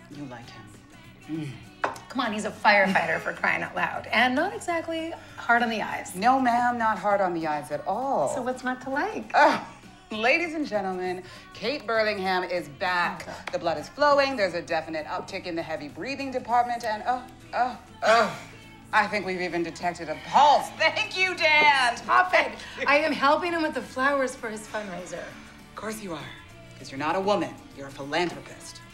You like him. Come on, he's a firefighter for crying out loud. And not exactly hard on the eyes. No, ma'am, not hard on the eyes at all. So what's not to like? Ladies and gentlemen, Kate Burlingham is back. The blood is flowing. There's a definite uptick in the heavy breathing department. And I think we've even detected a pulse. Thank you, Dan. Stop it. I am helping him with the flowers for his fundraiser. Of course you are, because you're not a woman. You're a philanthropist.